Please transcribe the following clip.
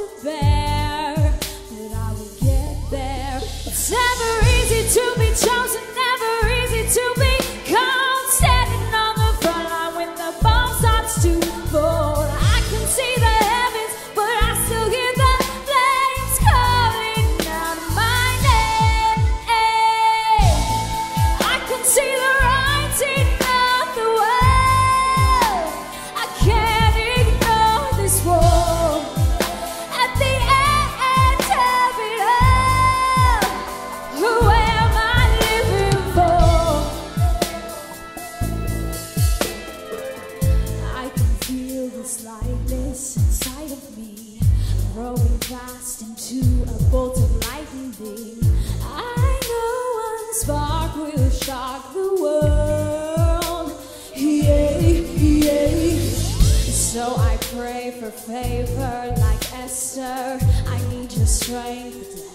to bear, but I will get there. It's never easy to be chosen, never easy to be called. Standing on the front line when the bomb starts to fall. I can see the heavens, but I still hear the flames calling out my name. I can see the writing on the wall. I can't ignore this war. At the end of it all, who am I living for? I can feel this lightness inside of me, growing fast into a bolt of lightning beam. I know one spark will shock the world. Yeah, yeah. So I pray for favor like Esther. I need your strength to